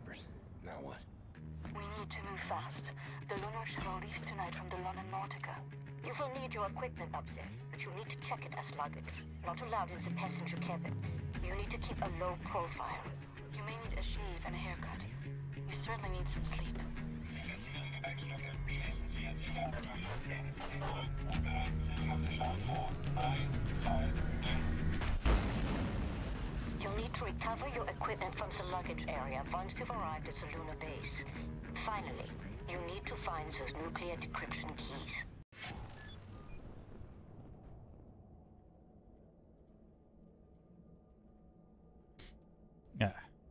papers. Now what? We need to move fast. The lunar shuttle leaves tonight from the London Nautica. You will need your equipment up there, but you need to check it as luggage. Not allowed in the passenger cabin. You need to keep a low profile. You may need a shave and a haircut. You certainly need some sleep. You'll need to recover your equipment from the luggage area once you've arrived at the lunar base. Finally, you need to find those nuclear decryption keys. Yeah.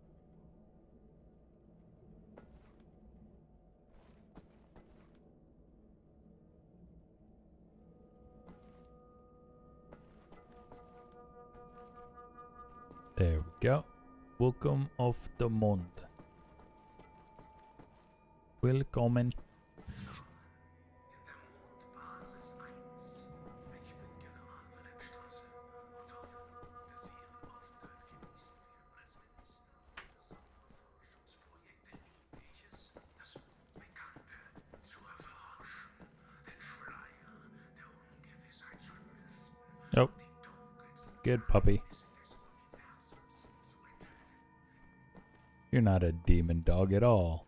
There we go. Welcome of the Mond. Willkommen. Oh, good puppy. You're not a demon dog at all.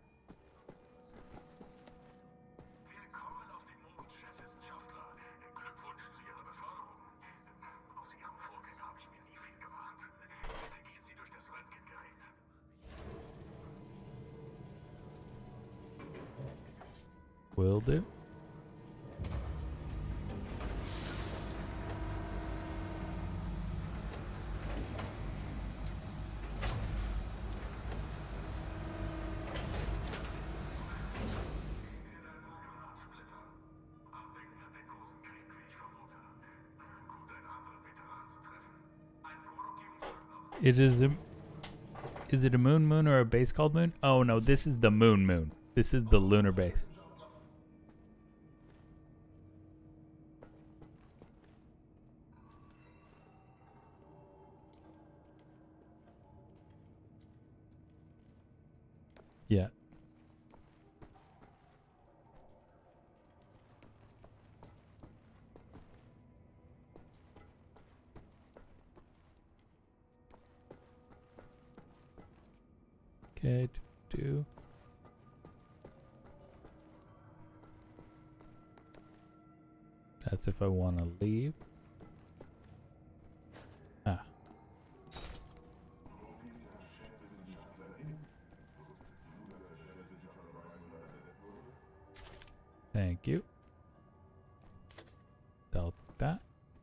Willkommen auf dem Mond, Chefwissenschaftler. Glückwunsch zu Ihrer Beförderung. Aus Ihrem Vorgänger habe ich mir nie viel gemacht. Bitte gehen Sie durch das Röntgengerät. Will do. It is a... Is it a moon or a base called Moon? Oh no, this is the moon. This is the lunar base. Yeah. Okay, do. That's if I want to leave. Ah. Thank you. I'll put that.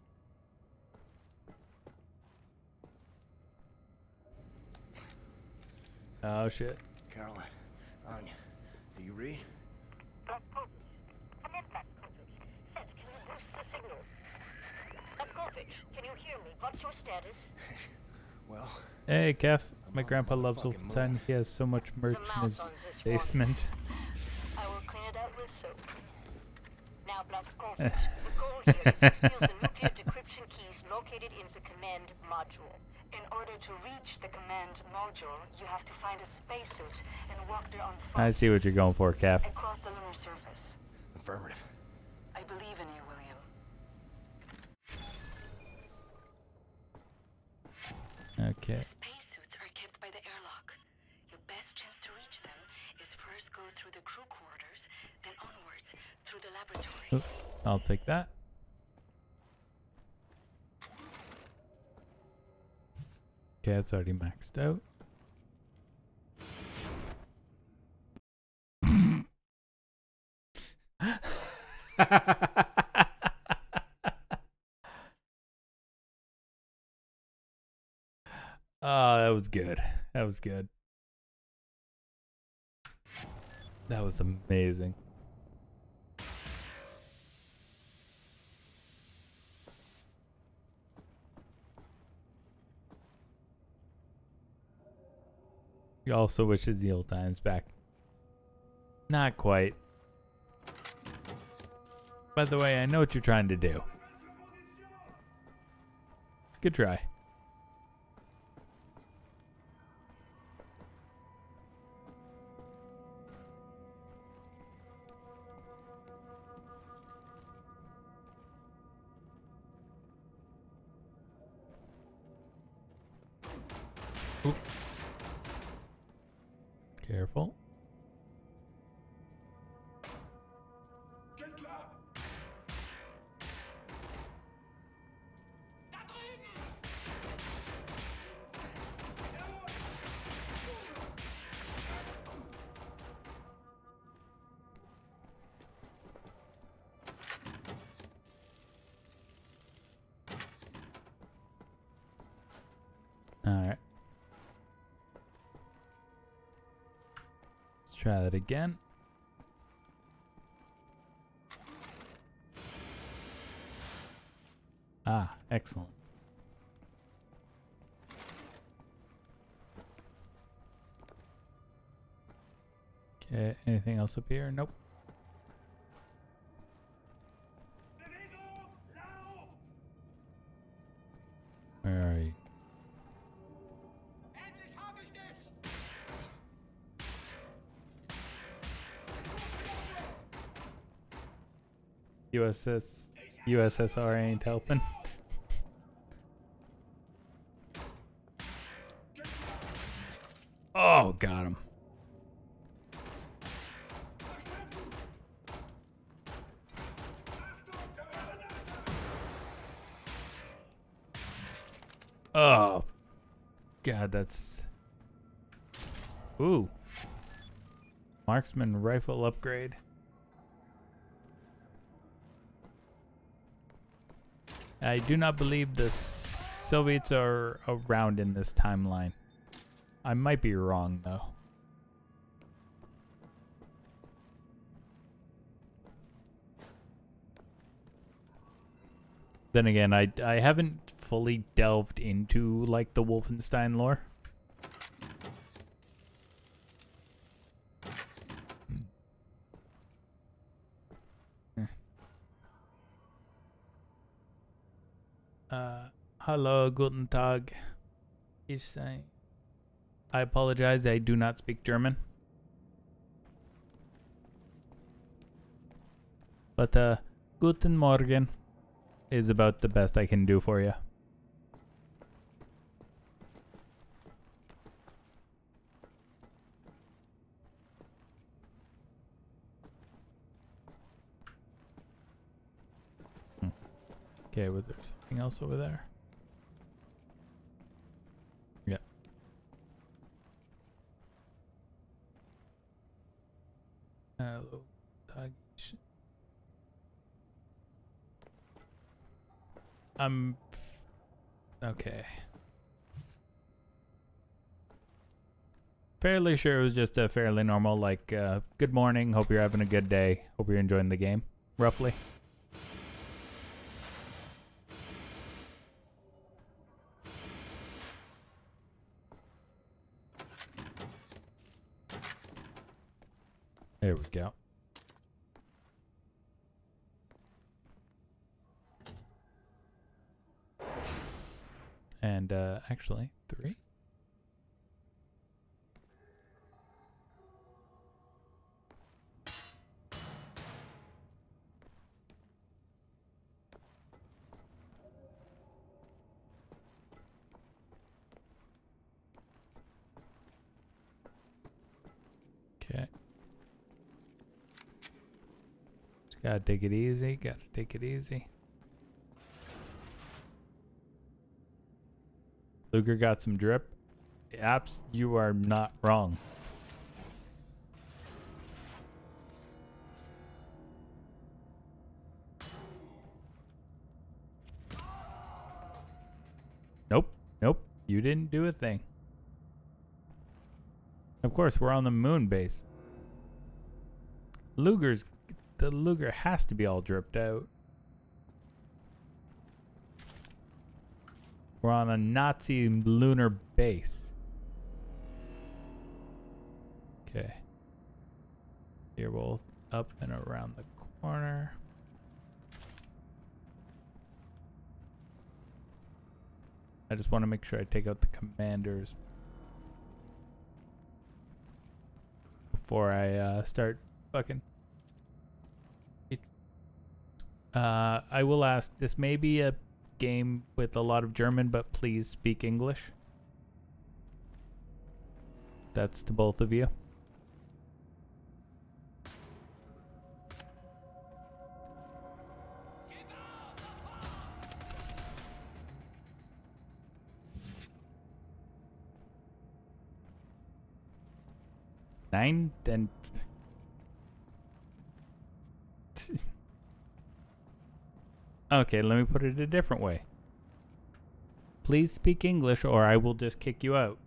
Oh shit. Caroline, Anya, do you read? Black Coffee. Come in, Black Coffee. Seth, can you boost the signal? Black Coffee, can you hear me? What's your status? Well, Hey, Kev. My on grandpa the loves motherfucking Wolfenstein. moon. He has so much merch The in mouse his on this one. basement. I will clean it out with soap. Now, Black Coffee, the goal here is to steal the nuclear decryption keys located in the command module. In order to reach the command module, you have to find a spacesuit and walk there on foot I see what you're going for, Kev. across the lunar surface. Affirmative. I believe in you, William. Okay. Spacesuits are kept by the airlock. Your best chance to reach them is first go through the crew quarters, then onwards through the laboratory. Oop, I'll take that. Okay, it's already maxed out. Oh, that was good. That was good. That was amazing. He also wishes the old times back. Not quite. By the way, I know what you're trying to do. Good try. Oop. Careful. Geht klar! Da drüben! Alright. Let's try that again. Ah, excellent. Okay, anything else up here? Nope. Bewegung! Lauf! Where are you? Endlich hab ich dich! USSR ain't helping. Oh, got him. Oh, God, that's... Ooh. Marksman rifle upgrade. I do not believe the Soviets are around in this timeline. I might be wrong, though. Then again, I haven't fully delved into, like, the Wolfenstein lore. Hello, guten Tag. He's saying, I apologize, I do not speak German. But, guten Morgen is about the best I can do for you. Okay, was there something else over there? Yeah. Hello, Tag. Okay. Fairly sure it was just a fairly normal, like, good morning, hope you're having a good day, hope you're enjoying the game, roughly. There we go. And, actually, 3. Okay. Just gotta take it easy, gotta take it easy. Luger got some drip. Apps, you are not wrong. Nope, nope, you didn't do a thing. Of course, we're on the moon base. The Luger has to be all dripped out. We're on a Nazi lunar base. Okay. Here we'll up and around the corner. I just want to make sure I take out the commanders before I start fucking. I will ask, this may be a game with a lot of German, but please speak English. That's to both of you. Nine, then. Okay, let me put it a different way. Please speak English or I will just kick you out.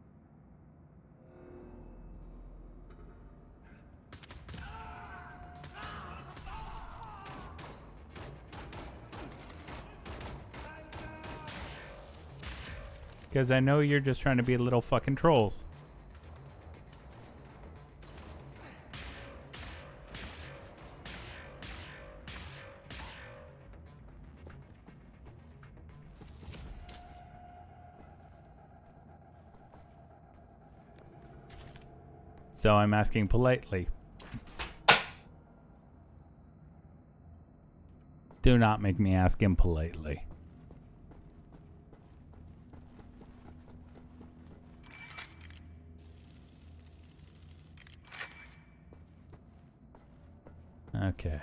Because I know you're just trying to be little fucking trolls. So I'm asking politely. Do not make me ask him politely. Okay.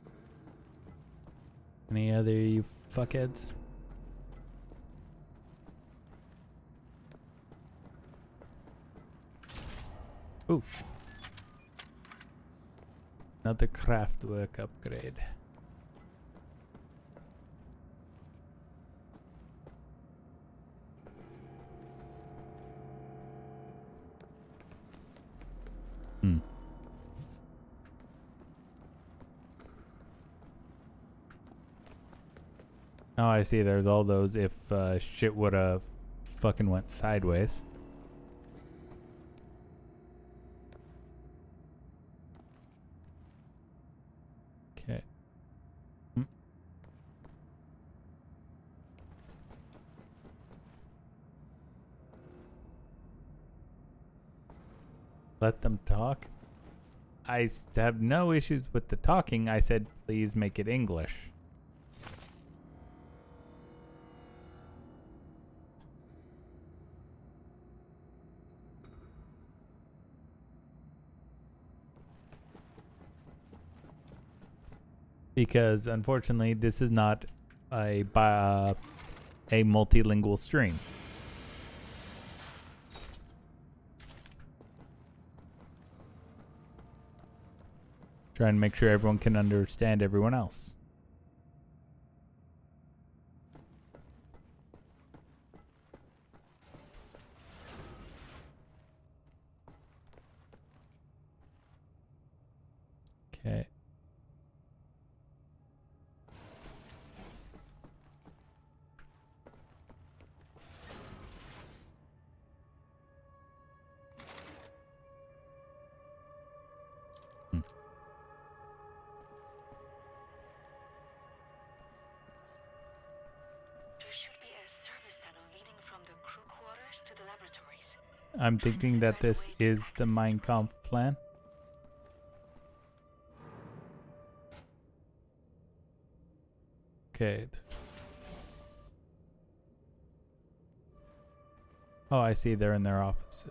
Any other you fuckheads? Ooh. Another craftwork upgrade. Oh, I see. There's all those if shit woulda fucking went sideways. Okay. Let them talk. I have no issues with the talking. I said, please make it English. Because unfortunately, this is not a multilingual stream. Trying to make sure everyone can understand everyone else. Okay. I'm thinking that this is the Mein Kampf plan. Okay. Oh, I see. They're in their offices.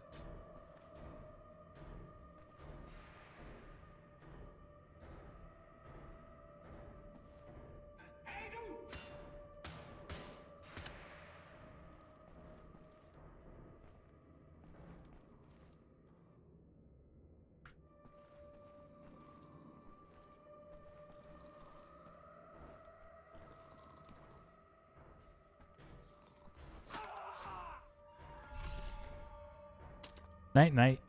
Night, night.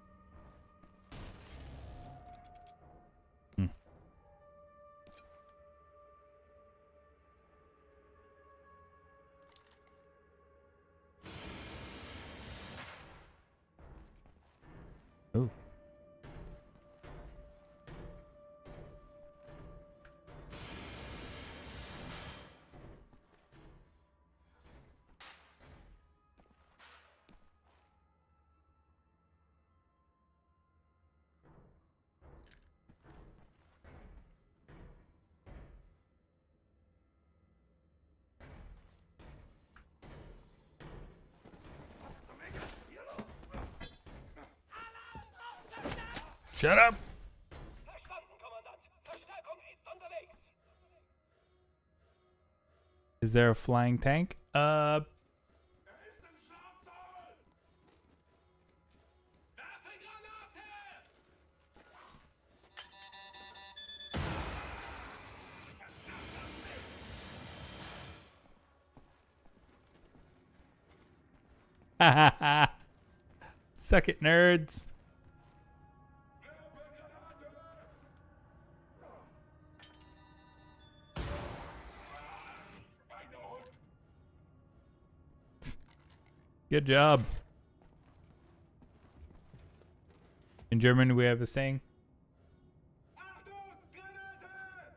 Ooh. Shut up! Verstanden, Kommandant. Verstärkung ist unterwegs. Is there a flying tank? Er ist im Schlafsaal. Werfe Granate. Suck it, nerds. Good job. In German, we have a saying. Achtung, Granate.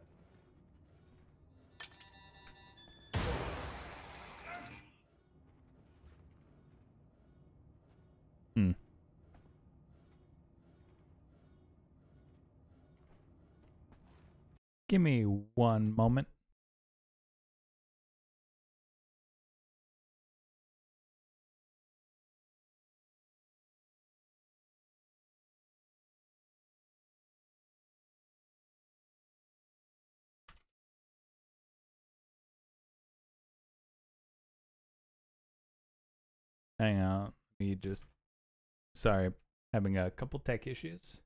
Hmm. Give me one moment. Hang on. Me just. Sorry, having a couple tech issues.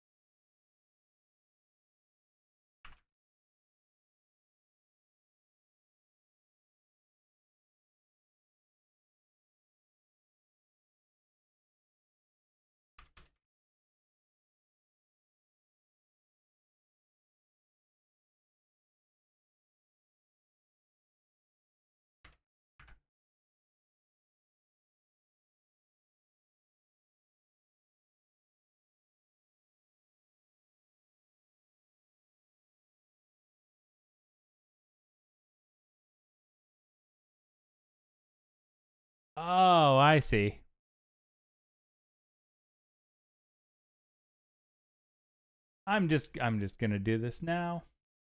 Oh, I see. I'm just gonna do this now.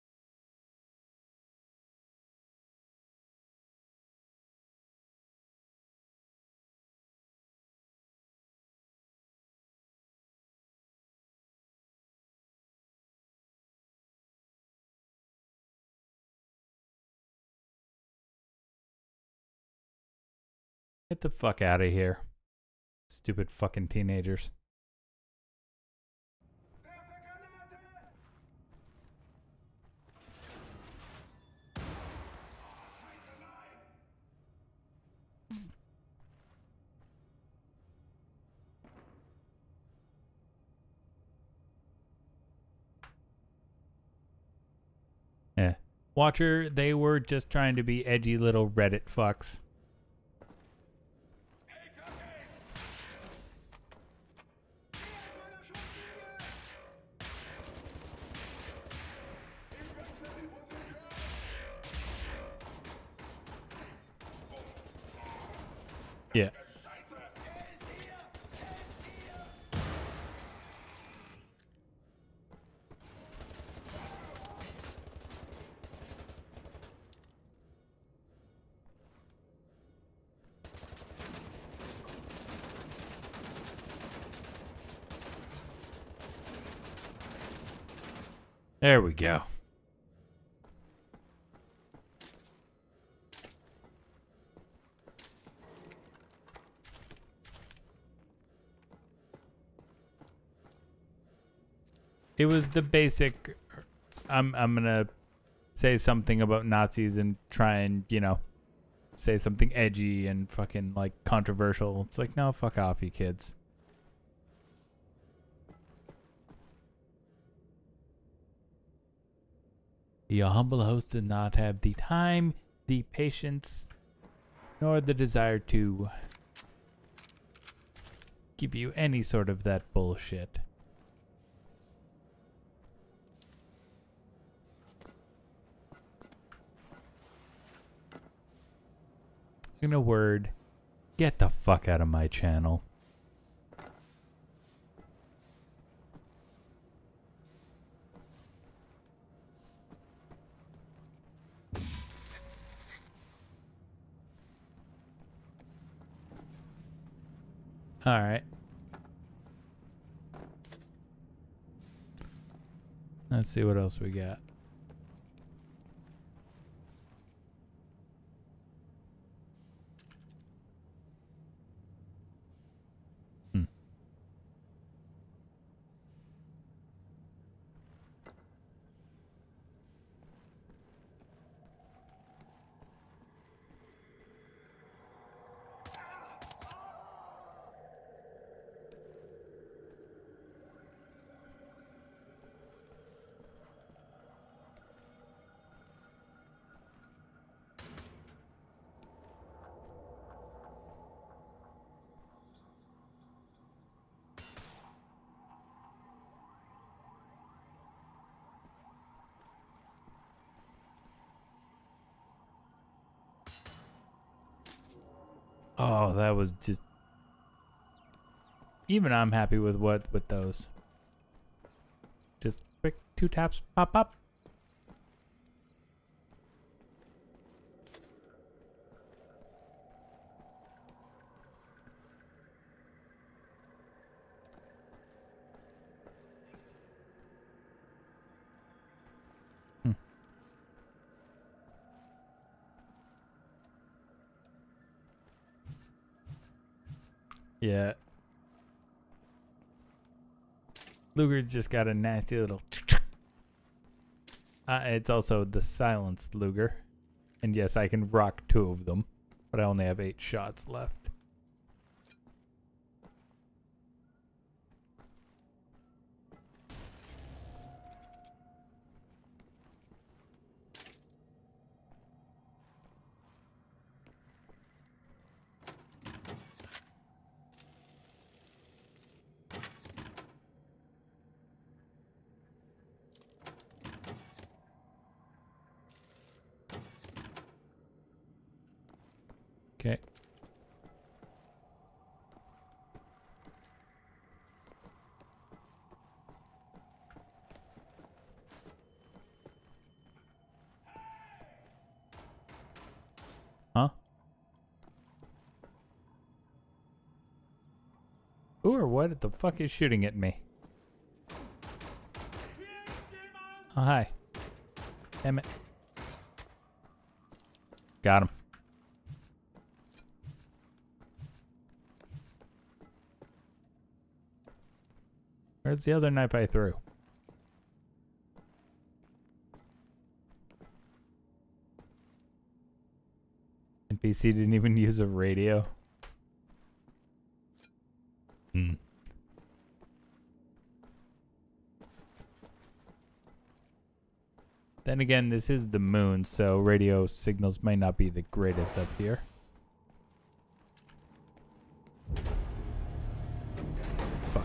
Get the fuck out of here. Stupid fucking teenagers. Yeah. Watcher, they were just trying to be edgy little Reddit fucks. Yeah. There we go. It was the basic. I'm gonna say something about Nazis and try and, you know, say something edgy and fucking like controversial. It's like, no, fuck off, you kids. Your humble host did not have the time, the patience, nor the desire to give you any sort of that bullshit. In a word, get the fuck out of my channel. All right. Let's see what else we got. Hmm. Oh, that was just... Even I'm happy with those. Just quick 2 taps, pop up. Yeah. Luger's just got a nasty little... it's also the silenced Luger. And yes, I can rock 2 of them. But I only have 8 shots left. Okay. Huh? Who or what the fuck is shooting at me? Oh, hi. Damn it. Got him. Where's the other knife I threw? NPC didn't even use a radio. Hmm. Then again, this is the moon, so radio signals might not be the greatest up here. Fuck.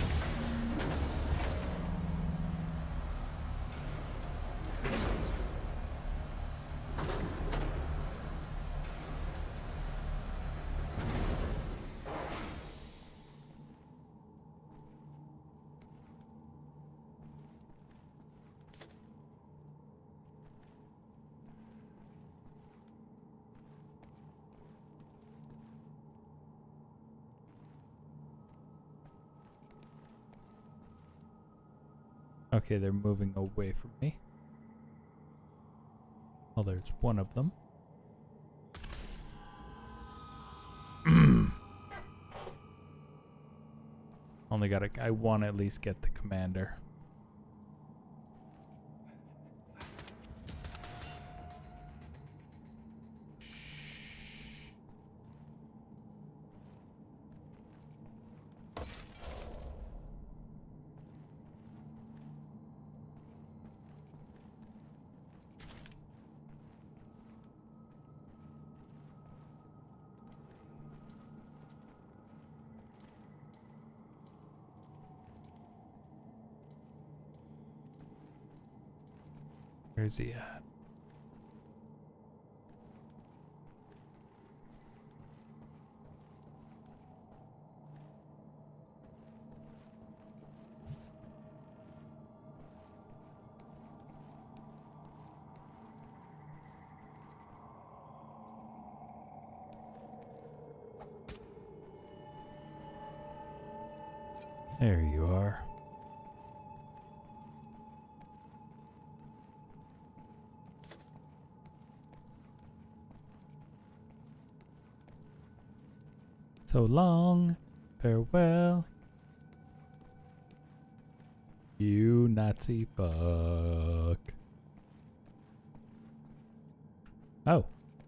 Okay, they're moving away from me. Well, there's one of them. Only gotta... I want to at least get the commander. Where's he at? There you are. So long. Farewell. You Nazi fuck. Oh.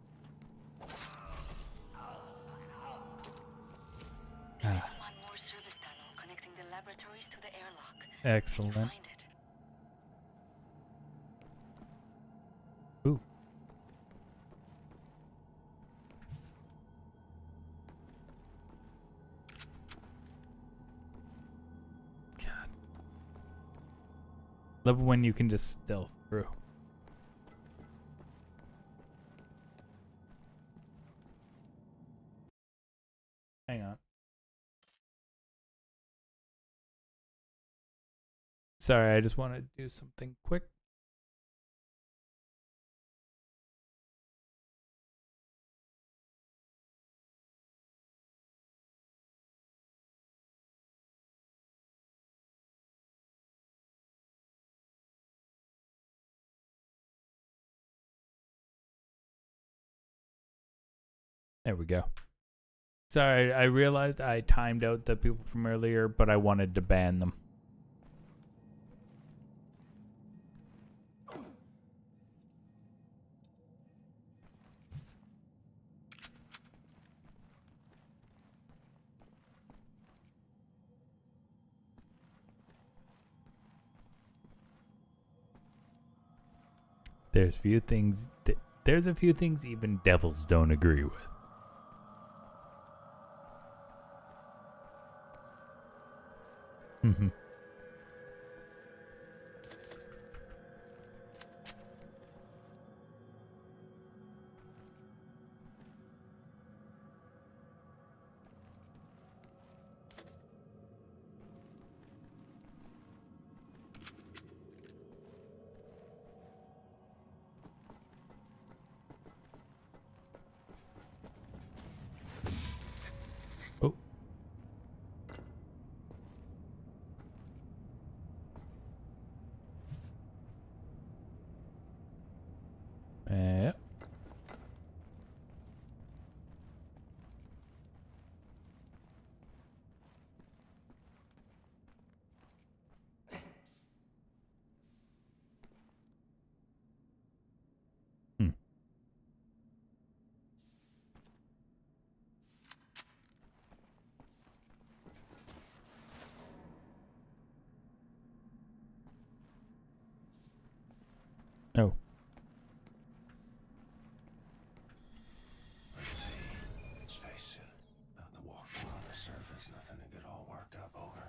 There is one more service tunnel connecting the laboratories to the airlock. Excellent. Find it. Ooh. God. Love when you can just stealth through. Hang on. Sorry, I just want to do something quick. There we go. Sorry, I realized I timed out the people from earlier, but I wanted to ban them. There's a few things even devils don't agree with. Mhm. Oh. Yep. Hmm. Oh. Let's see. Spacesuit. About to walk on the surface. Nothing to get all worked up over.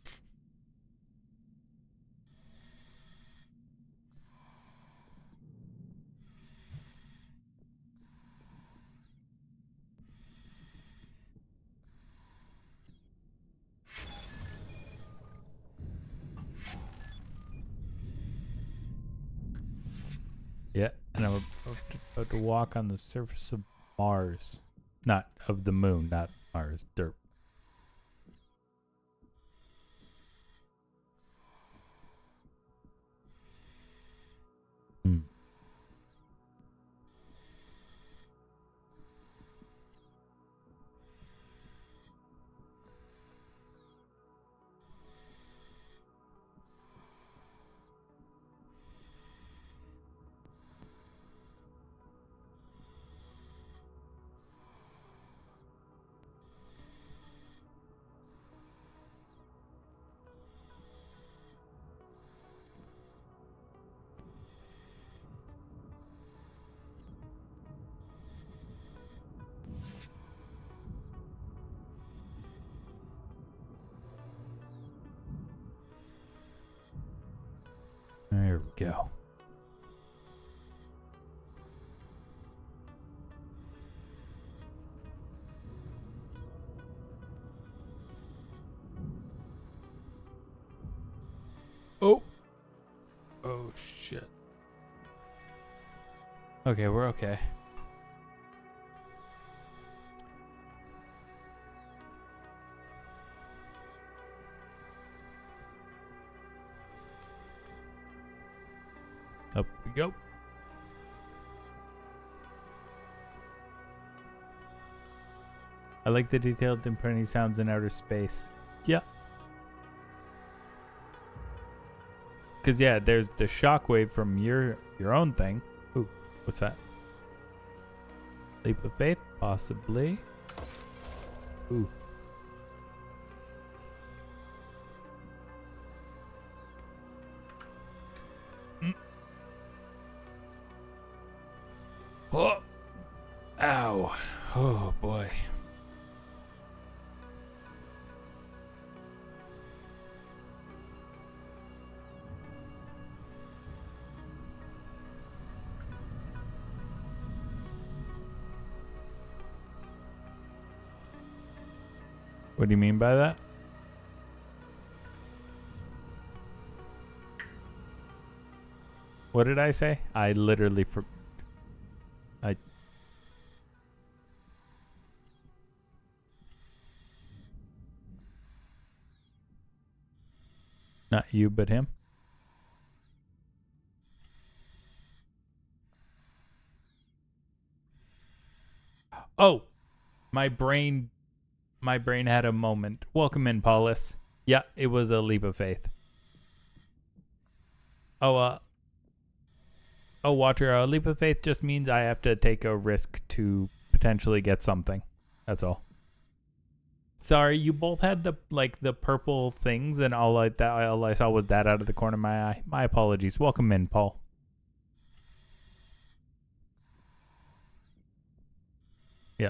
Yeah, and I'm about to walk on the surface of Mars. Not of the moon, not Mars. Dirt. Hmm. There we go. Oh. Oh, shit. Okay, we're okay. Up we go. I like the detailed and pretty sounds in outer space. Yeah. Cause yeah, there's the shockwave from your own thing. Ooh, what's that? Leap of faith, possibly. Ooh. Oh. Ow. Oh boy. What do you mean by that? What did I say? I literally not you, but him. Oh, my brain had a moment. Welcome in, Paulus. Yeah, it was a leap of faith. Oh, Watcher, a leap of faith just means I have to take a risk to potentially get something. That's all. Sorry, you both had the purple things, and all I saw was that out of the corner of my eye. My apologies. Welcome in, Paul. Yeah.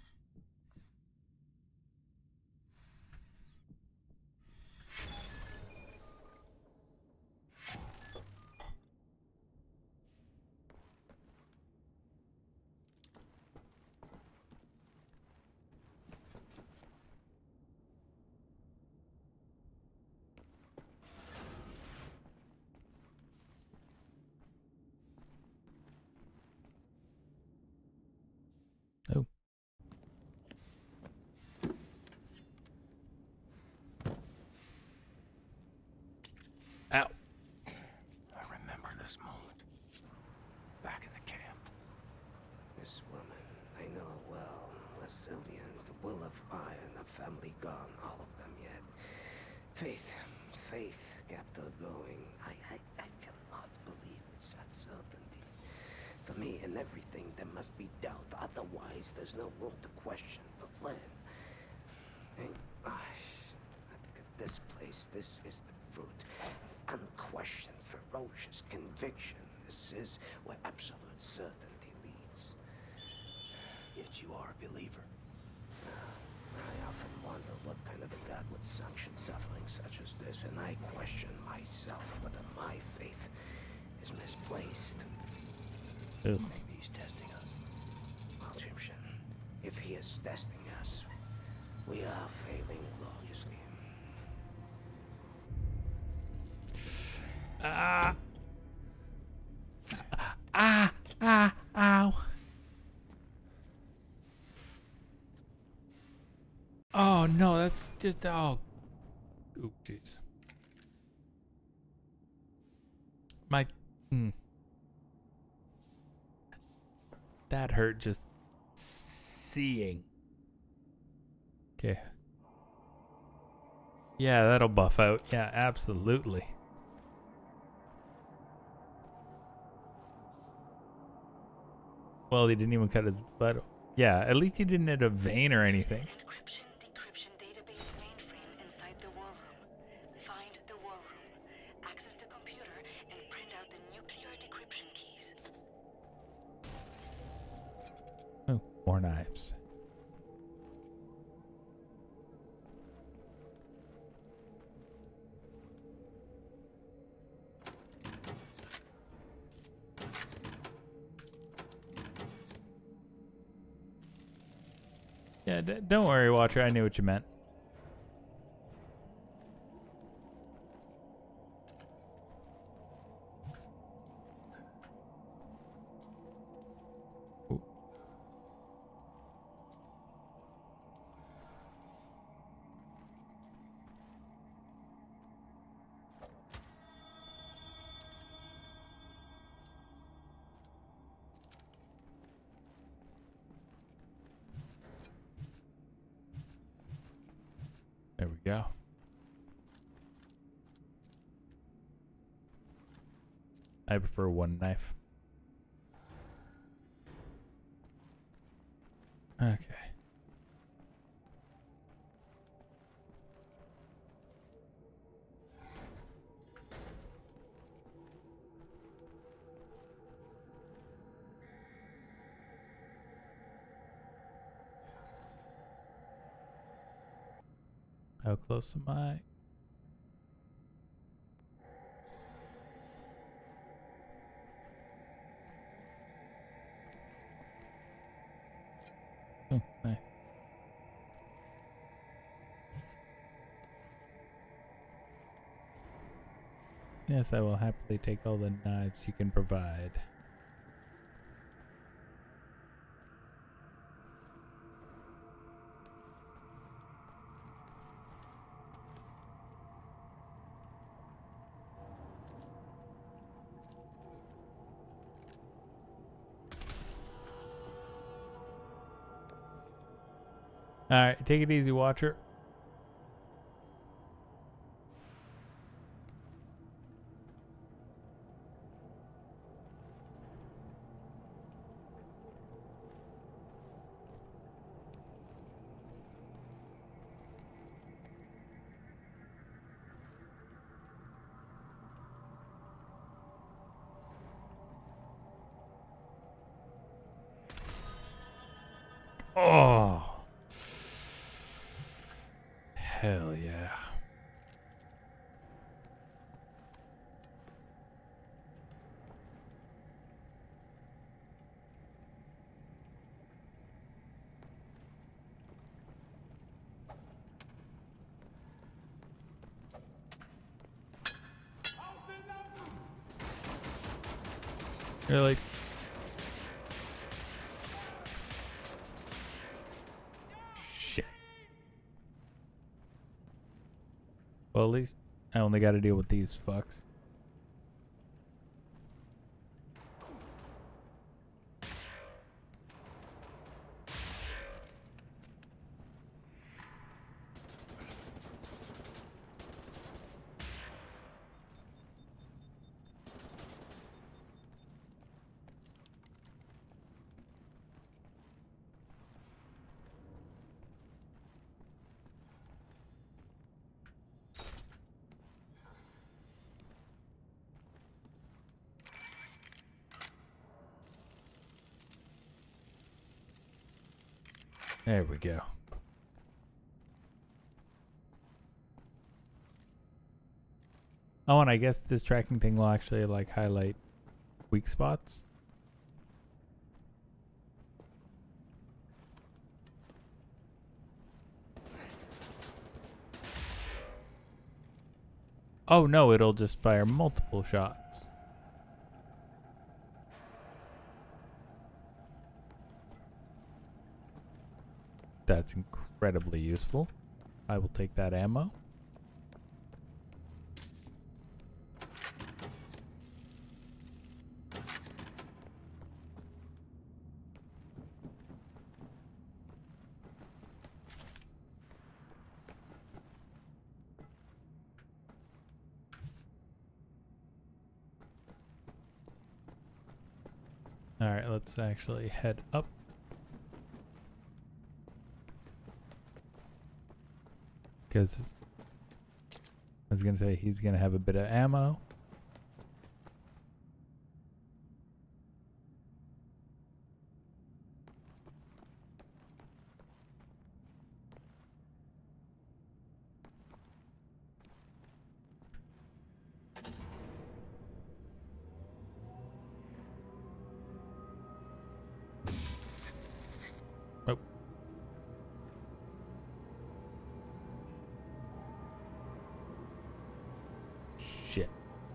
Oh. Ow. I remember this moment. Back in the camp. This woman, I know her well. Lasilian, the will of iron, a family gone, all of them yet. Faith kept her going. I cannot believe it's that certainty. For me, in everything, there must be doubt. Otherwise, there's no room to question the plan. And, this place, this is the fruit of unquestioned, ferocious conviction. This is where absolute certainty leads. Yet you are a believer. I often wonder what kind of a God would sanction suffering such as this, and I question myself whether my faith is misplaced. Ew. Maybe he's testing us. Well, Egyptian, if he is testing us, we are failing gloriously. Ow. Oh no, that's just oh jeez. That hurt just seeing. Okay. Yeah, that'll buff out. Yeah, absolutely. Well, he didn't even cut his butt. Yeah, at least he didn't hit a vein or anything. Decryption database mainframe inside the war room. Find the war room, access the computer, and print out the nuclear decryption keys. Oh, more knives. Yeah, don't worry, Watcher. I knew what you meant. Ooh. I prefer one knife. Okay. How close am I? Oh, nice. Yes, I will happily take all the knives you can provide. Alright, take it easy, Watcher. Oh, hell yeah. Really? Shit. Well, at least I only got to deal with these fucks. There we go. Oh, and I guess this tracking thing will actually like highlight weak spots. Oh no, it'll just fire multiple shots. That's incredibly useful. I will take that ammo. All right, let's actually head up. Because I was going to say he's going to have a bit of ammo. Oh. Shit.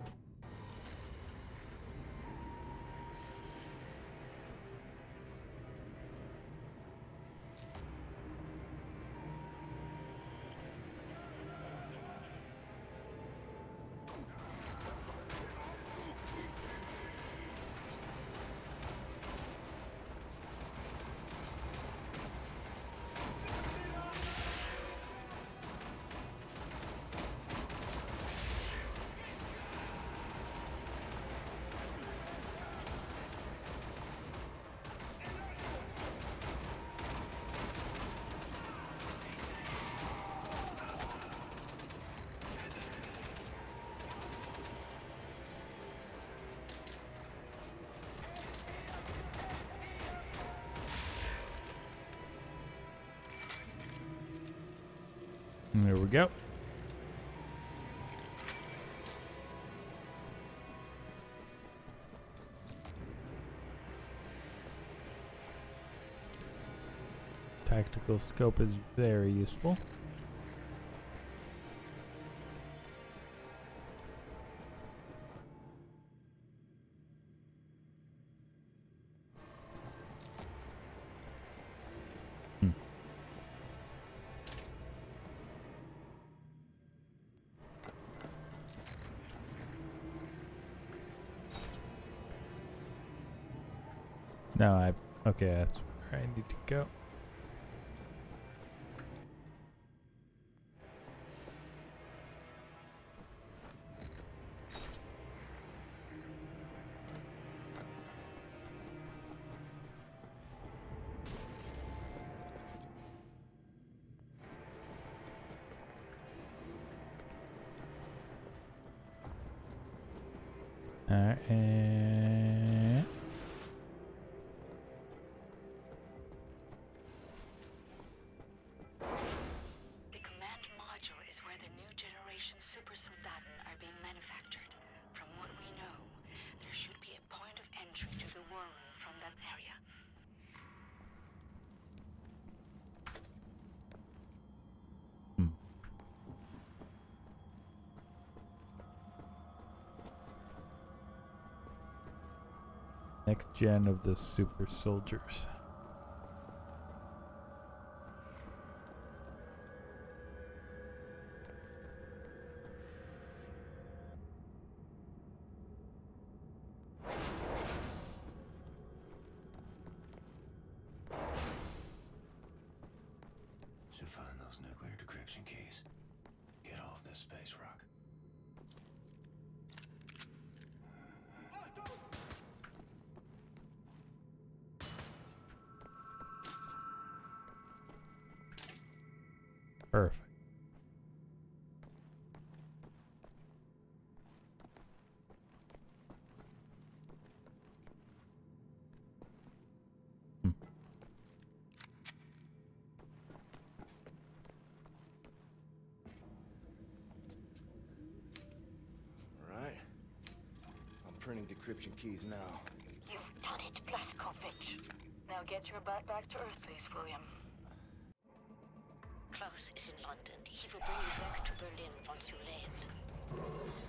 There we go. Tactical scope is very useful. No, okay, that's where I need to go. Alright, and The command module is where the new generation Super Soldaten are being manufactured. From what we know, there should be a point of entry to the war room from that area. next gen of the super soldiers. Should find those nuclear decryption keys. Get off this space rock. Perfect. Right. I'm printing decryption keys now. You've done it, Blazkowicz. Now get your butt back to Earth, please, William. Klaus is in London. He will bring you back to Berlin once you land.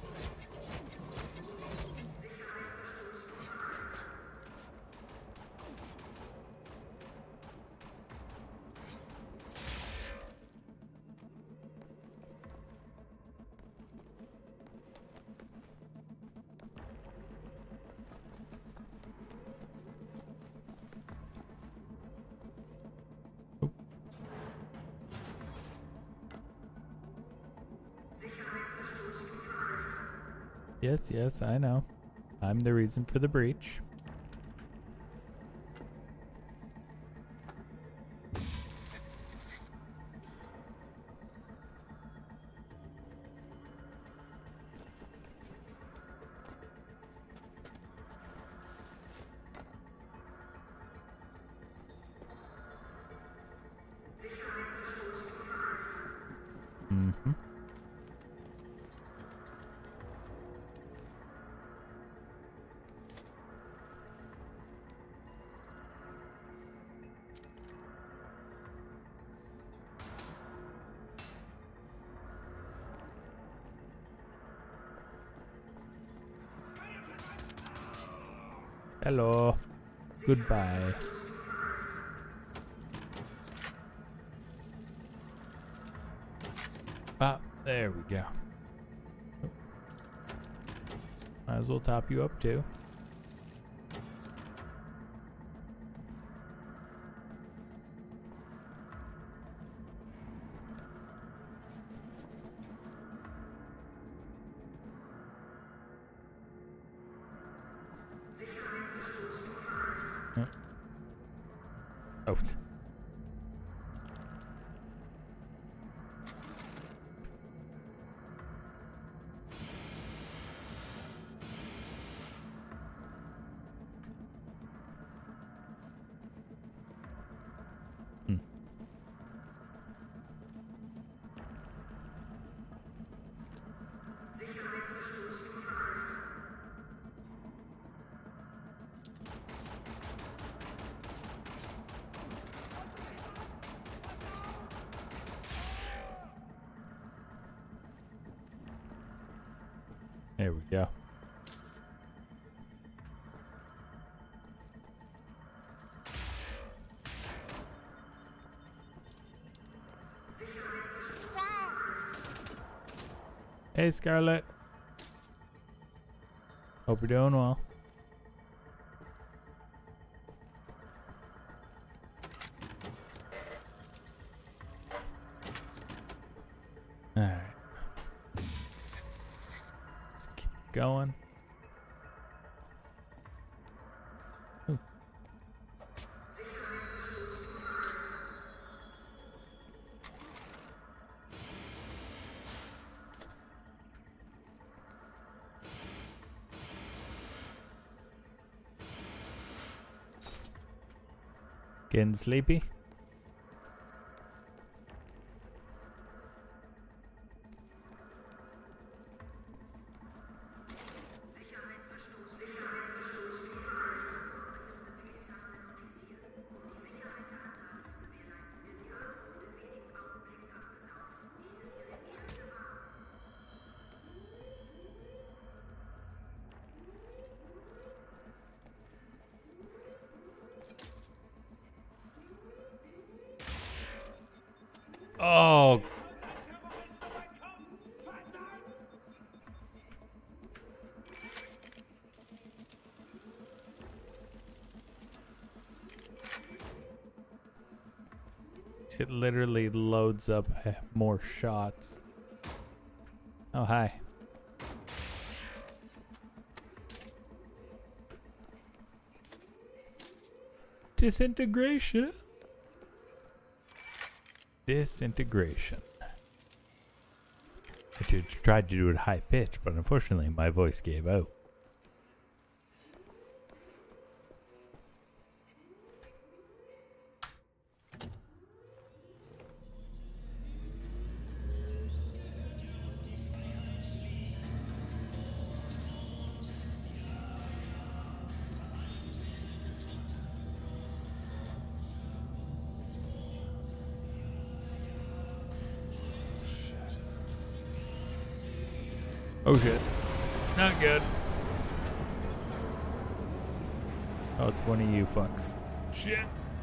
Yes, yes, I know. I'm the reason for the breach. Mm-hmm. Hello. Goodbye. Ah, there we go. Oh. Might as well top you up too. Oh. There we go. Hey, Scarlet. Hope you're doing well. All right. Let's keep going. Ooh. Getting sleepy? Oh. It literally loads up more shots. Oh, hi. Disintegration. Disintegration. I tried to do it high pitch, but unfortunately my voice gave out. Oh shit. Not good. Oh, it's one of you fucks. Shit.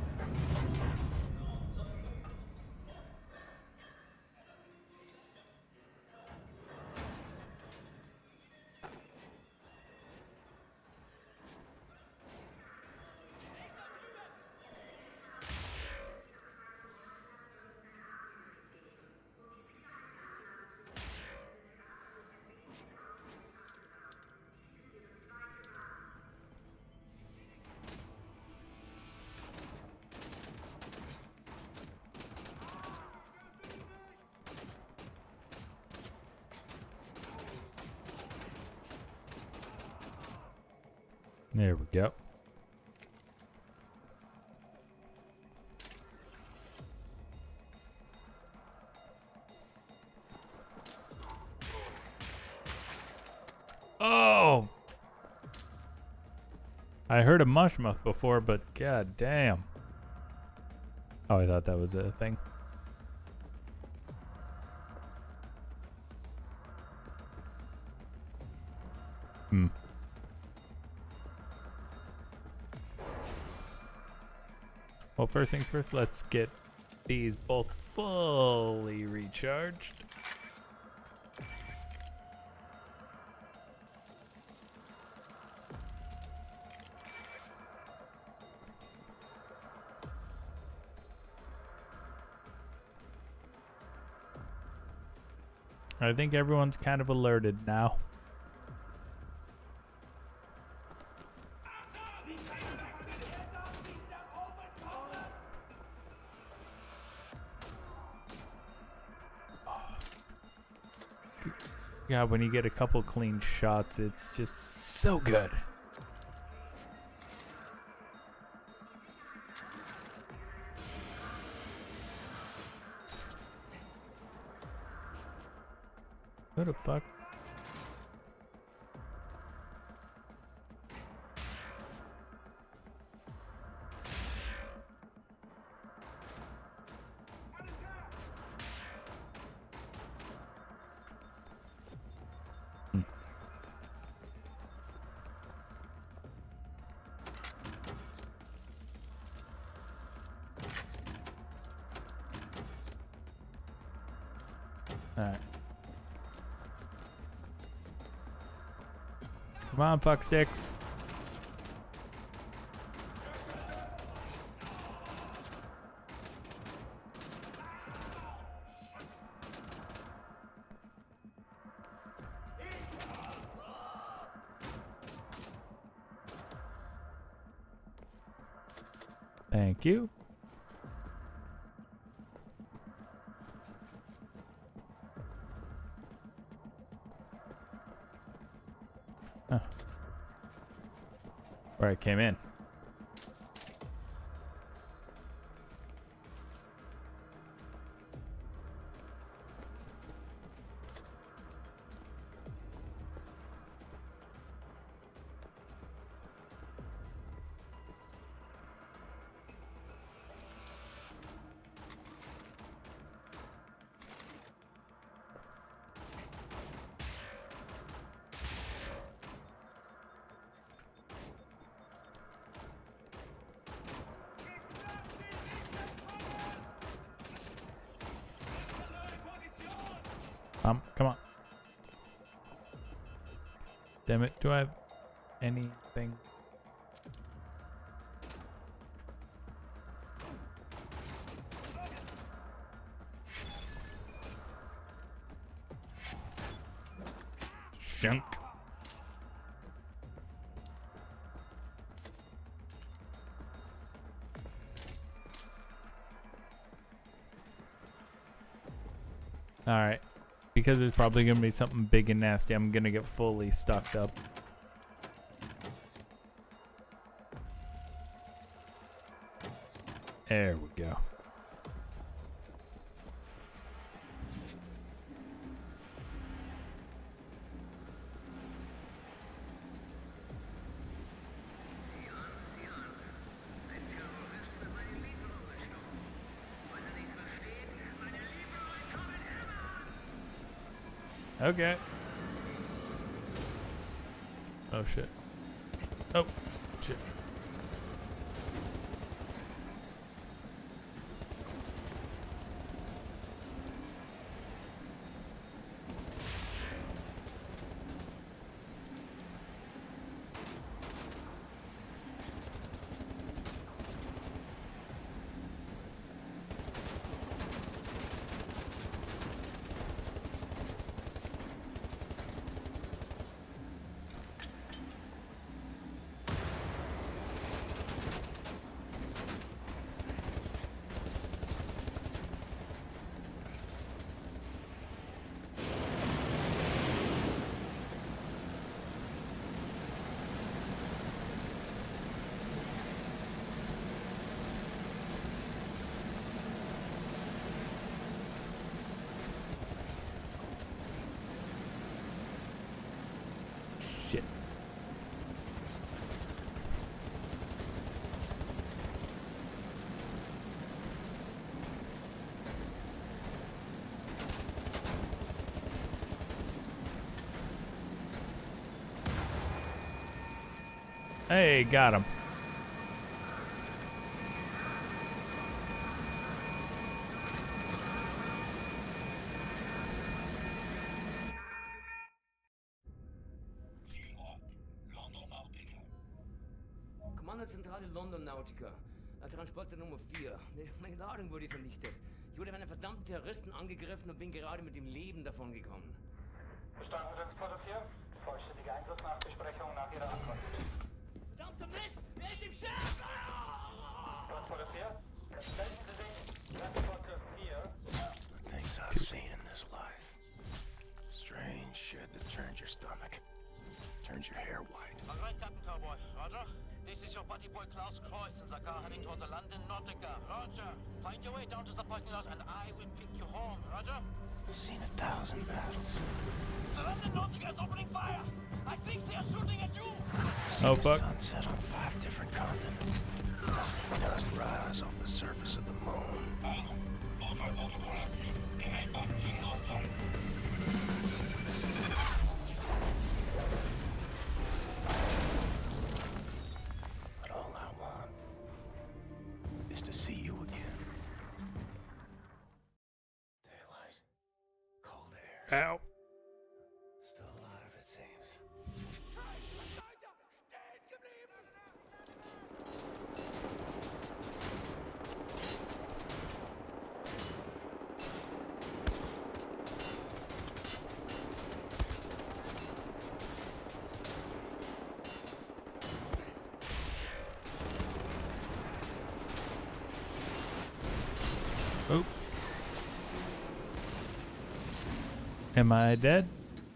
There we go. Oh! I heard a mushmouth before, but god damn. Oh, I thought that was a thing. Hmm. Well, first things first, let's get these both fully recharged. I think everyone's kind of alerted now. Yeah, when you get a couple clean shots, it's just so good. What the fuck? Come on, fuck sticks. Thank you. Oh. Where I came in. Come on. Damn it, do I have anything? Shunk. All right. Because there's probably going to be something big and nasty, I'm going to get fully stocked up. There we go. Okay. Oh shit. Oh shit. Shit. Hey, got him. Kommandozentrale London Nautica. Transporter Nummer 4. Meine Ladung wurde vernichtet. Ich wurde von einem verdammten Terroristen angegriffen und bin gerade mit dem Leben davongekommen. Verstanden, Transporter 4. Vollständige Einsatznachbesprechung nach Ihrer Ankunft. Verdammter Mist! Wer ist im Schiff? Transporter 4. Melden Sie sich. Transporter 4. Things I've seen in this life. Strange shit that turns your stomach. Turns your hair white. All right, Captain Cowboy. Roger. This is your buddy boy Klaus Kreuz in the car heading toward the London Nautica. Roger. Find your way down to the parking lot and I will pick you home. Roger. I've seen 1,000 battles. The London Nautica is opening fire. I think they are shooting at you. Oh fuck. Sunset on 5 different continents. Seen dust rise off the surface of the moon. But all I want is to see you again. Daylight. Cold air. Ow. Still alive, it seems. Oh. Am I dead?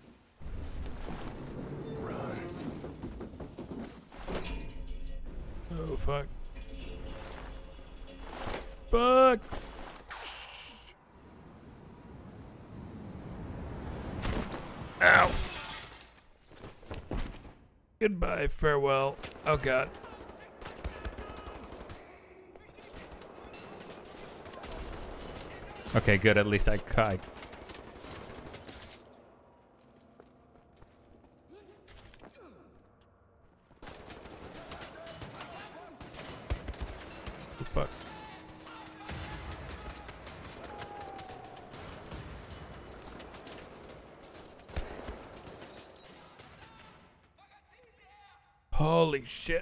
Run. Oh, fuck. Fuck! Ow! Goodbye, farewell. Oh, God. Okay, good. At least I caught. Fuck. Holy shit.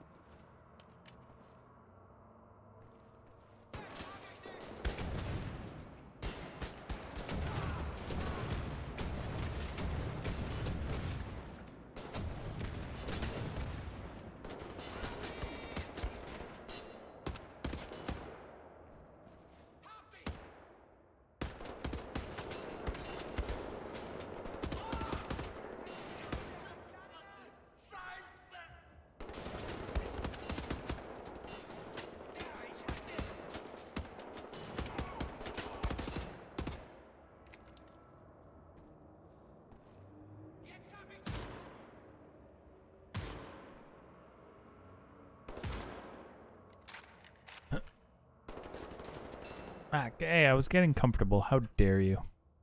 Okay, I was getting comfortable. How dare you?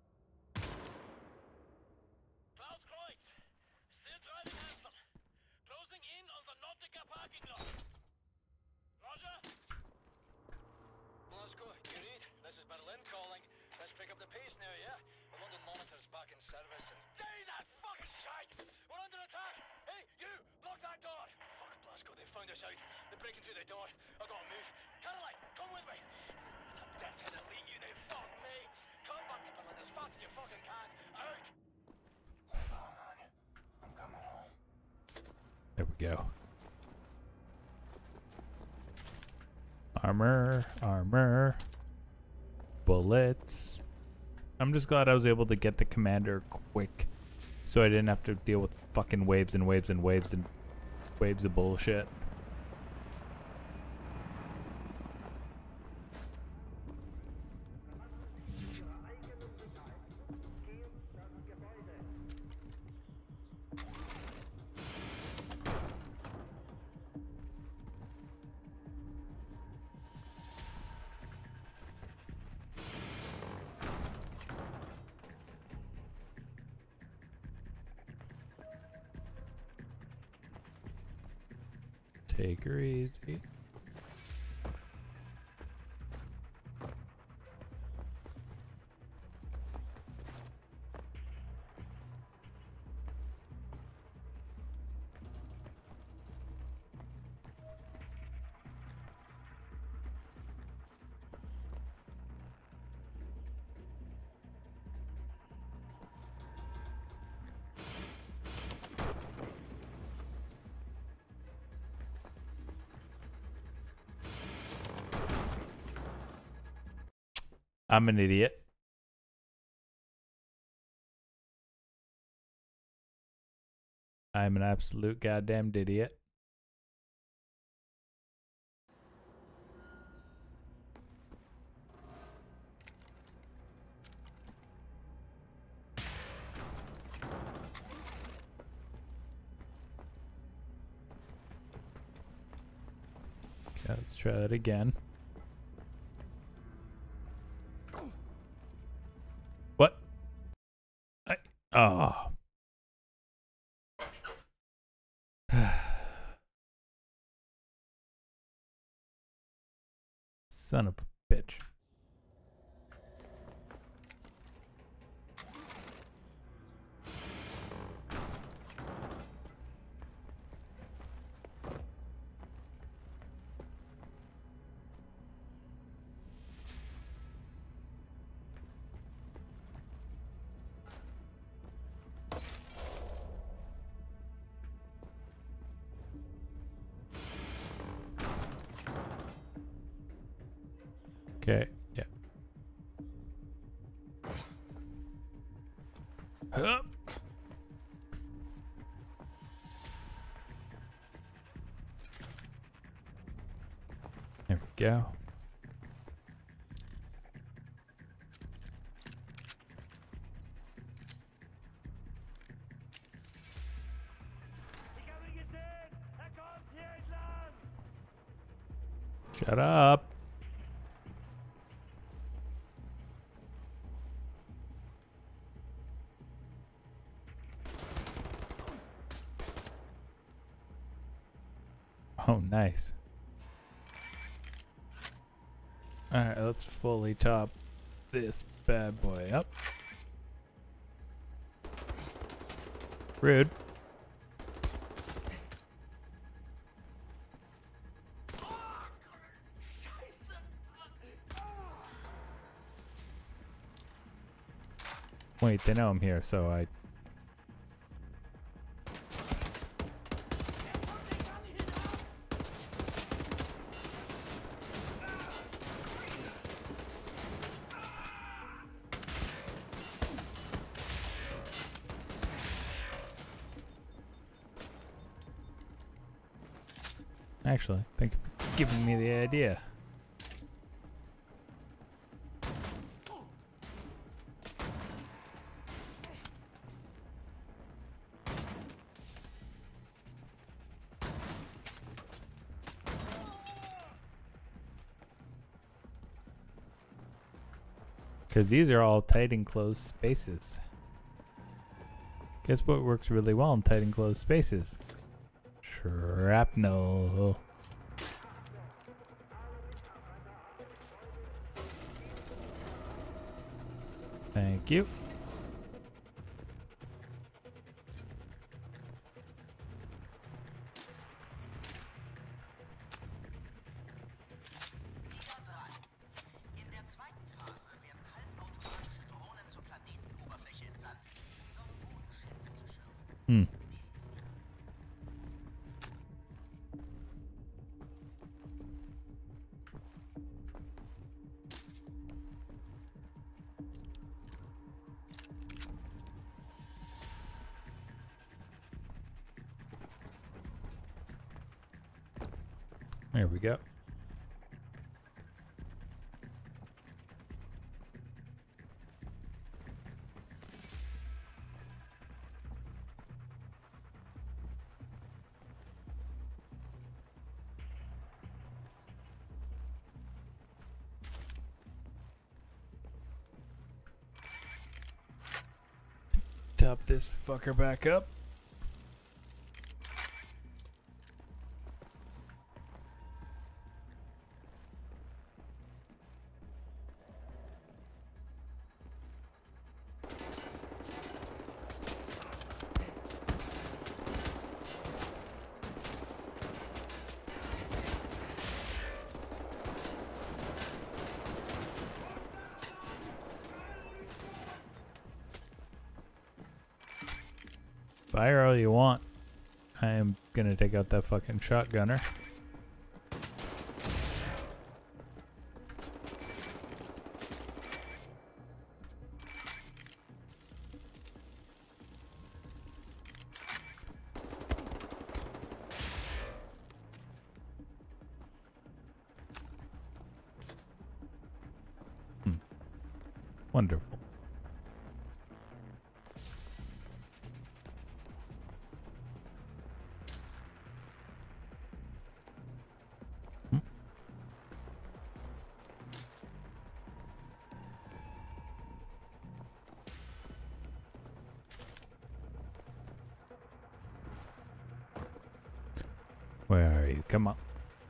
Klaus Kreuz, still driving after. Closing in on the Nautica parking lot. Roger. Glasgow, you read? This is Berlin calling. Let's pick up the pace now, yeah? The London Monitor's back in service. Day that fucking shite! We're under attack! Hey, you! Block that door! Fuck Glasgow, they found us out. They're breaking through the door. I've got to move. Caroline, come with me! Death to delete you, they fuck me! Come back to Berlin as fast as you fucking can! Out! Hold on, Anya. I'm coming home. There we go. Armor, armor, bullets. I'm just glad I was able to get the commander quick, so I didn't have to deal with fucking waves and waves and waves and waves of bullshit. Take her easy. I'm an idiot. I'm an absolute goddamn idiot. Okay, let's try that again. What? Oh. Son of a bitch. Okay, yeah. go. Shut up. Oh, nice. Alright, let's fully top this bad boy up. Rude. Wait, they know I'm here, so I... Actually, thank you for giving me the idea. Because these are all tight enclosed spaces. Guess what works really well in tight enclosed spaces? Shrapnel. Thank you. Hmm. There we go. Top this fucker back up. Fire all you want. I am gonna take out that fucking shotgunner. Wonderful. Where are you? Come on.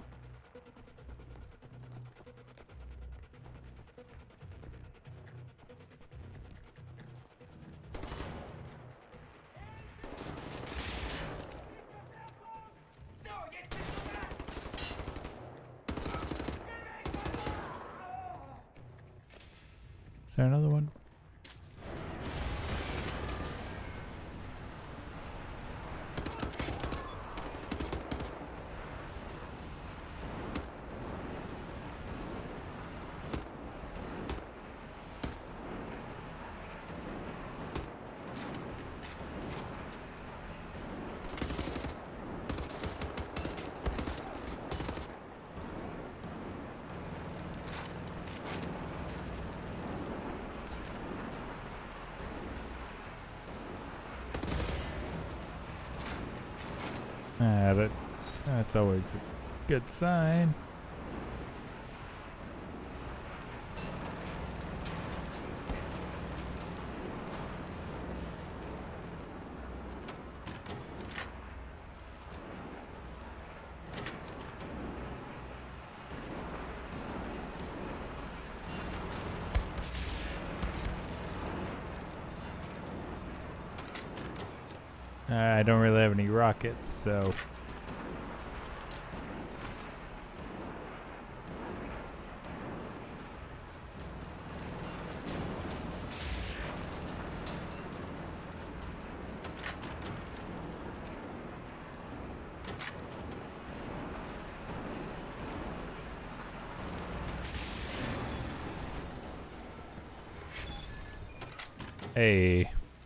Is there another one? That's always a good sign. I don't really have any rockets, so... Hey.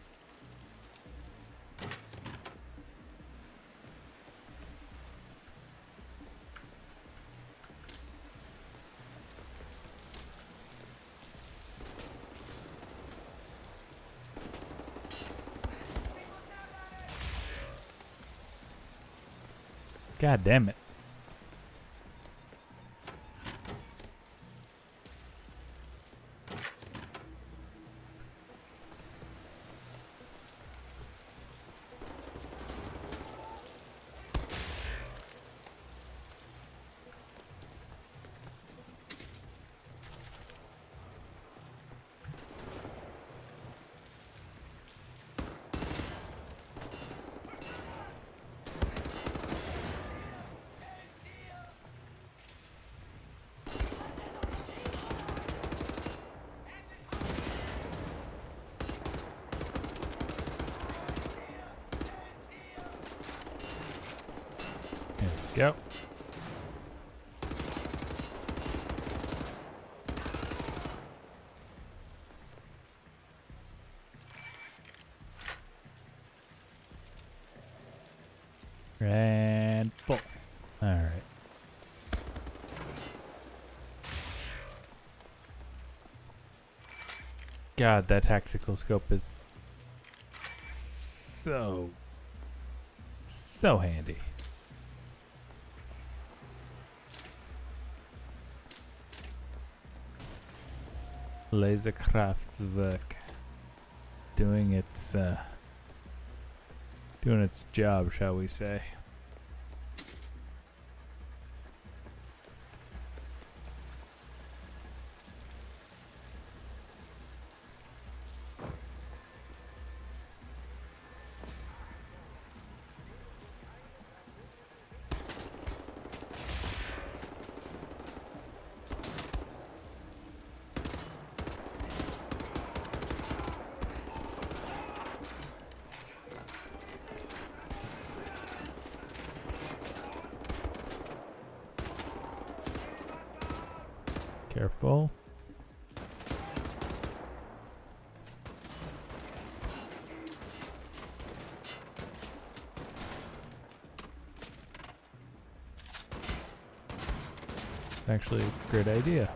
God damn it. There we go. And full. All right. God, that tactical scope is so handy. Laserkraftwerk doing its job, shall we say. Careful. Actually, a great idea.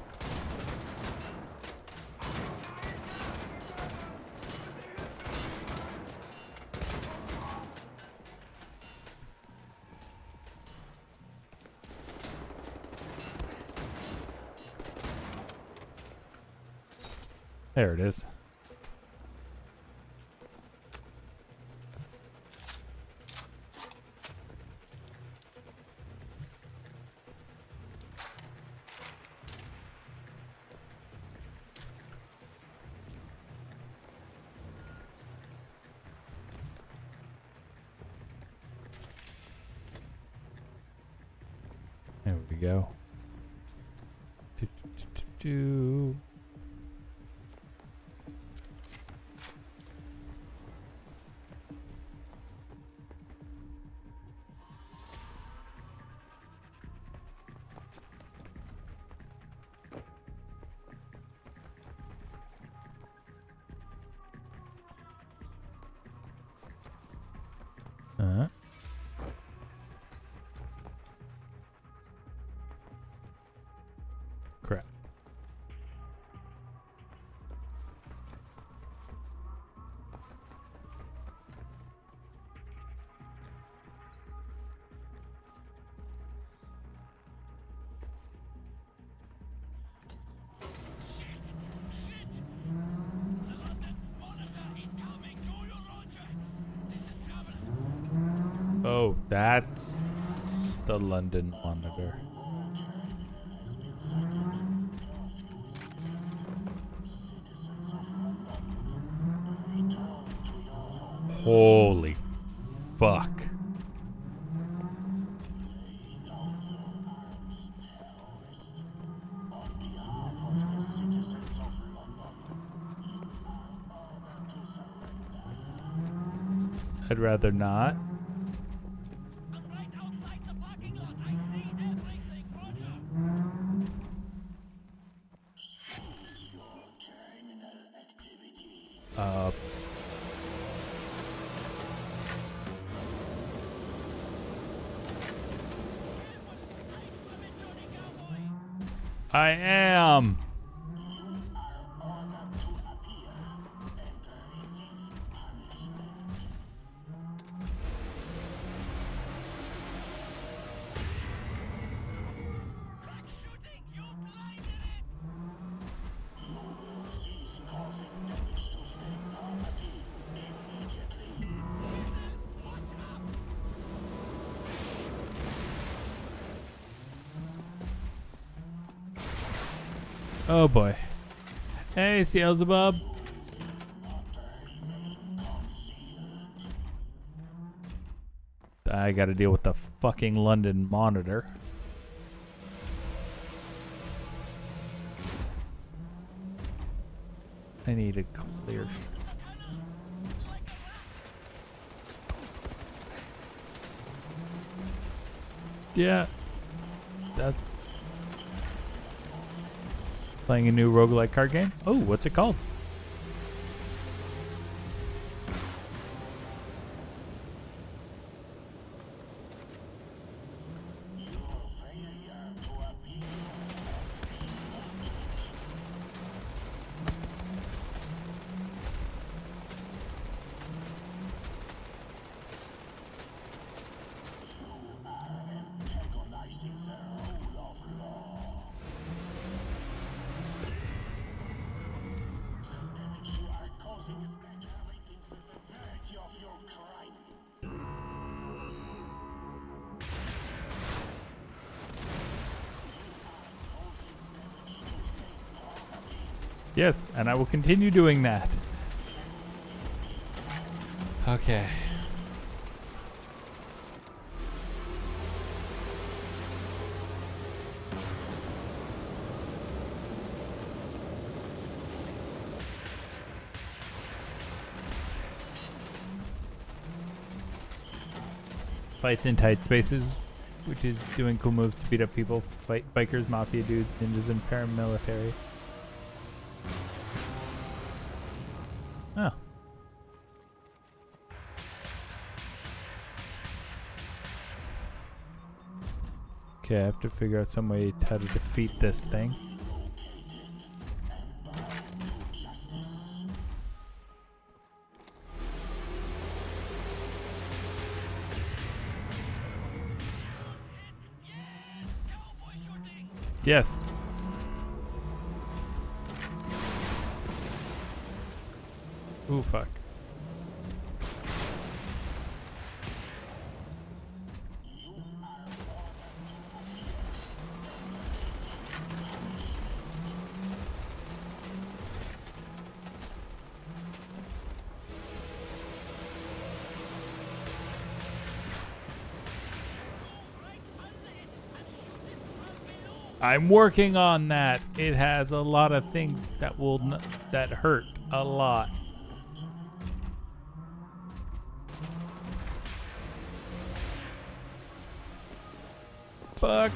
There it is. There we go. Do. Crap. Oh, that's the London Monitor. Holy fuck. I'd rather not. I am. Oh boy. Hey, Beelzebub. I gotta deal with the fucking London Monitor. I need a clear. Yeah. That. Playing a new roguelike card game. Oh, what's it called? Yes, and I will continue doing that. Okay. Fights in tight spaces, which is doing cool moves to beat up people, fight bikers, mafia dudes, ninjas, and paramilitary. Oh. Okay, I have to figure out some way how to defeat this thing. Yes. Ooh, fuck. I'm working on that. It has a lot of things that will that hurt a lot. Fuck.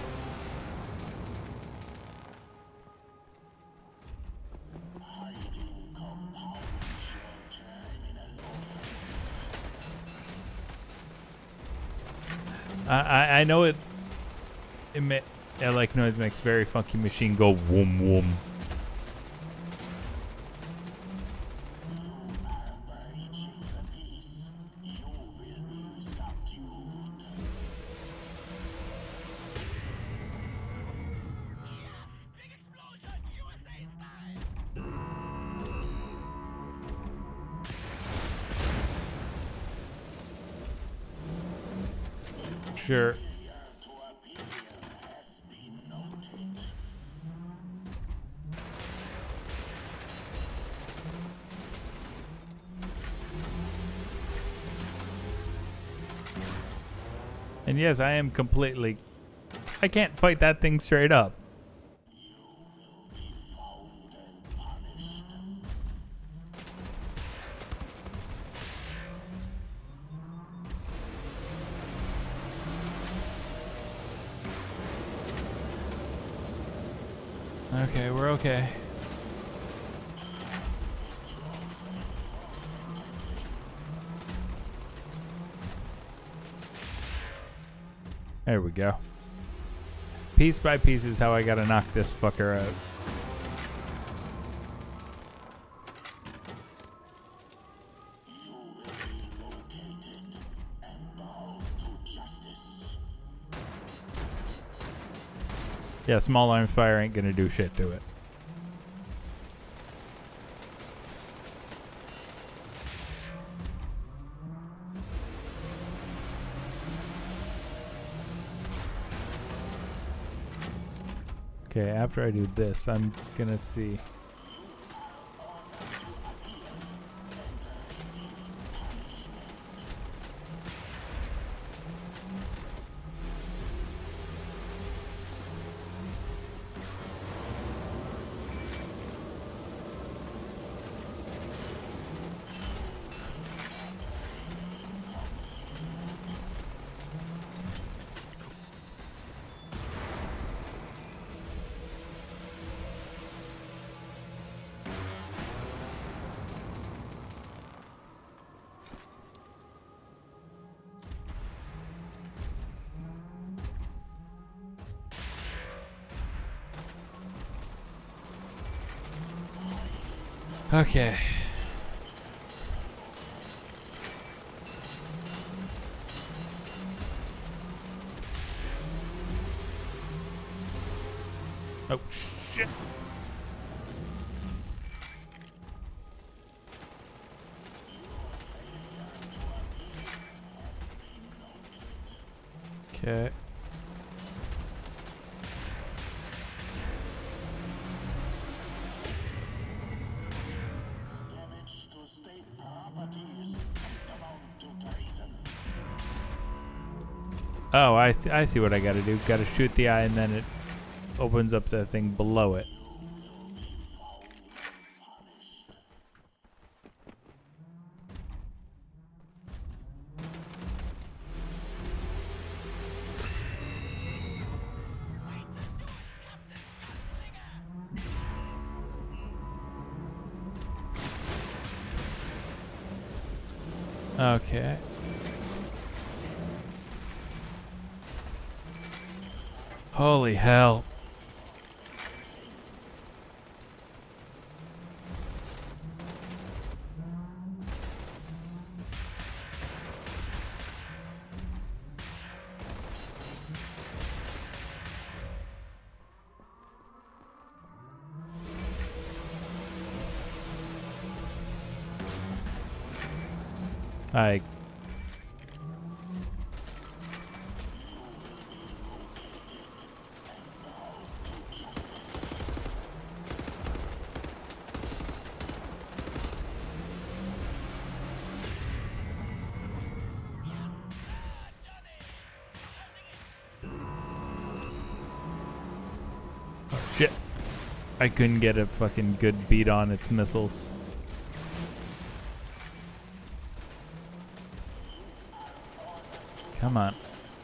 I know it like noise makes very funky machine go woom woom. Sure. And yes, I am completely... I can't fight that thing straight up. Okay, we're okay. There we go. Piece by piece is how I gotta knock this fucker out. Yeah, small arms fire ain't gonna do shit to it. Okay, after I do this, I'm gonna see. Okay. Oh, shit. Okay. Oh, I see what I gotta do. Gotta shoot the eye and then it opens up the thing below it. Okay. Holy hell. I... Oh, shit. I couldn't get a fucking good beat on its missiles. Come on.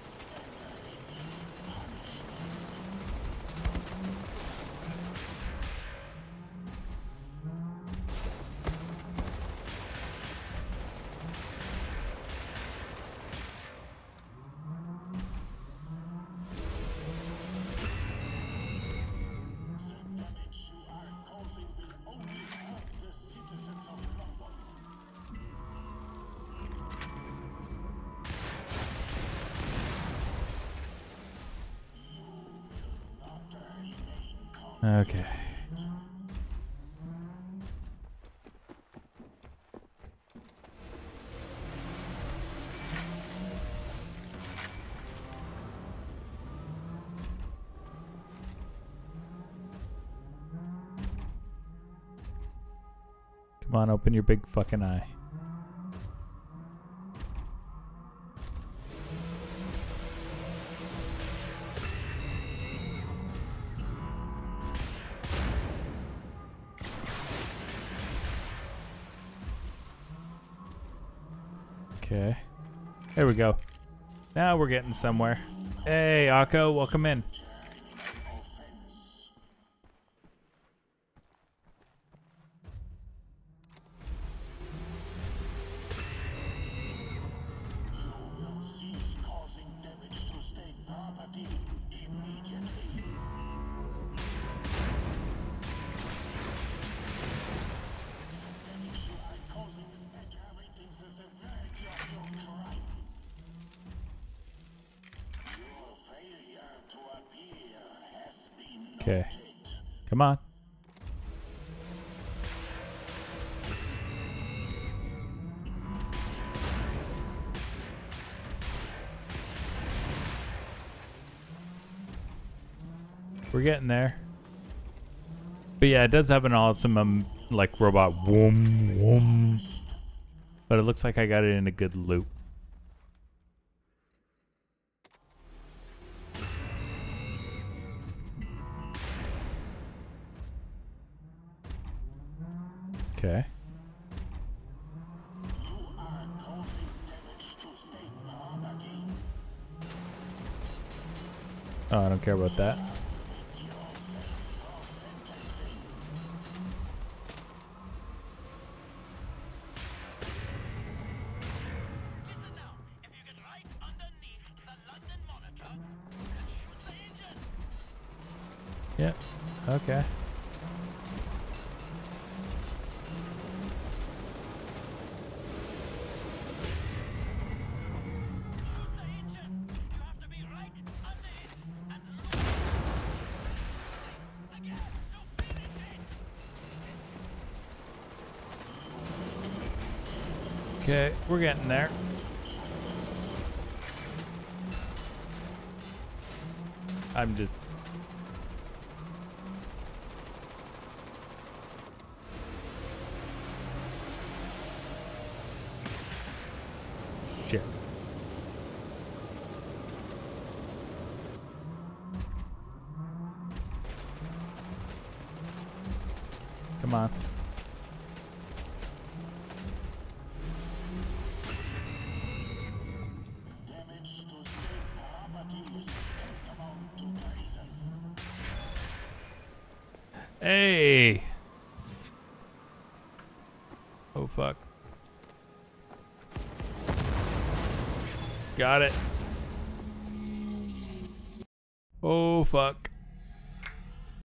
Okay. Come on, open your big fucking eye. Okay. There we go. Now we're getting somewhere. Hey, Akko, welcome in. Okay. Come on. We're getting there. But yeah, it does have an awesome like robot whoom whoom. But it looks like I got it in a good loop. Okay. Oh, I don't care about that. Yeah. Okay. Okay, we're getting there. I'm just... Shit. Come on. Hey! Oh, fuck. Got it. Oh, fuck.